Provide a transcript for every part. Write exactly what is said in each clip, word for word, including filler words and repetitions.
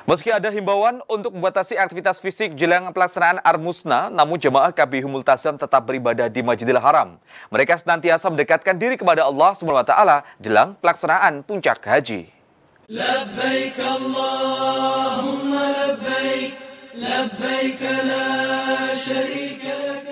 Meski ada himbauan untuk membatasi aktivitas fisik jelang pelaksanaan Armusna, namun jemaah K B I Multazam tetap beribadah di Masjidil Haram. Mereka senantiasa mendekatkan diri kepada Allah subhanahu wa taala jelang pelaksanaan puncak haji. Labbaik Allahumma labbaik, labbaik la syarika laka.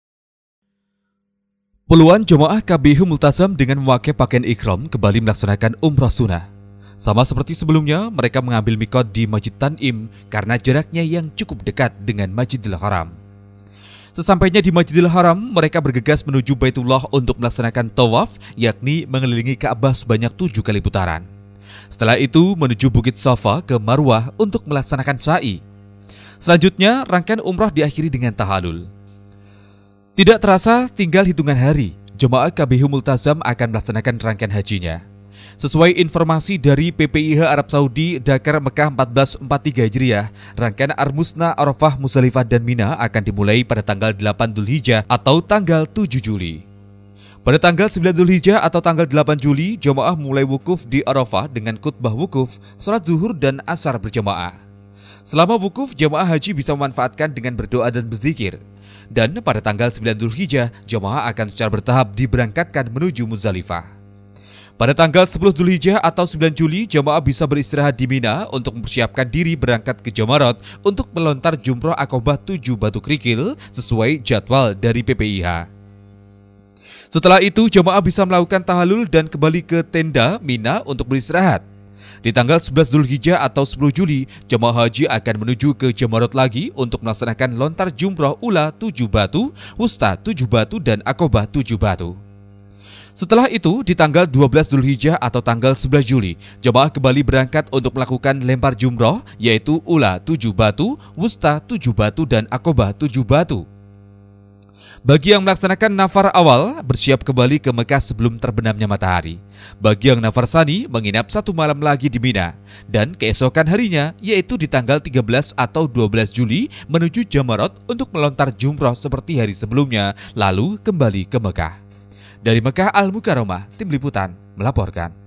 Puluhan jemaah K B I Multazam dengan memakai pakaian ihram kembali melaksanakan umrah sunnah. Sama seperti sebelumnya, mereka mengambil mikot di Masjid Tanim karena jaraknya yang cukup dekat dengan Masjidil Haram. Sesampainya di Masjidil Haram, mereka bergegas menuju Baitullah untuk melaksanakan tawaf, yakni mengelilingi Ka'bah sebanyak tujuh kali putaran. Setelah itu menuju Bukit Safa ke Marwah untuk melaksanakan sa'i. Selanjutnya, rangkaian umrah diakhiri dengan tahalul. Tidak terasa tinggal hitungan hari, jemaah K B I Multazam akan melaksanakan rangkaian hajinya. Sesuai informasi dari P P I H Arab Saudi Dakar Mekah empat belas empat puluh tiga Hijriah, rangkaian Armusna, Arafah, Muzdalifah dan Mina akan dimulai pada tanggal delapan Dzulhijjah atau tanggal tujuh Juli. Pada tanggal sembilan Dzulhijjah atau tanggal delapan Juli, jemaah mulai wukuf di Arafah dengan khutbah wukuf, salat zuhur dan asar berjamaah. Selama wukuf, jemaah haji bisa memanfaatkan dengan berdoa dan berzikir. Dan pada tanggal sembilan Dzulhijjah, jemaah akan secara bertahap diberangkatkan menuju Muzdalifah. Pada tanggal sepuluh Dzulhijjah atau sembilan Juli, jemaah bisa beristirahat di Mina untuk mempersiapkan diri berangkat ke Jamarat untuk melontar jumroh Aqobah tujuh Batu Kerikil sesuai jadwal dari P P I H. Setelah itu, jemaah bisa melakukan tahalul dan kembali ke tenda Mina untuk beristirahat. Di tanggal sebelas Dzulhijjah atau sepuluh Juli, jemaah haji akan menuju ke Jamarat lagi untuk melaksanakan lontar jumroh ula tujuh batu, wusta tujuh batu dan Aqobah tujuh batu. Setelah itu, di tanggal dua belas Dzulhijjah atau tanggal sebelas Juli, jemaah kembali berangkat untuk melakukan lempar jumroh, yaitu ula tujuh batu, wusta tujuh batu dan Aqobah tujuh batu. Bagi yang melaksanakan nafar awal, bersiap kembali ke Mekah sebelum terbenamnya matahari. Bagi yang nafar sani, menginap satu malam lagi di Mina. Dan keesokan harinya, yaitu di tanggal tiga belas atau dua belas Juli, menuju Jamarat untuk melontar jumroh seperti hari sebelumnya, lalu kembali ke Mekah. Dari Mekah Al Mukarramah, tim liputan melaporkan.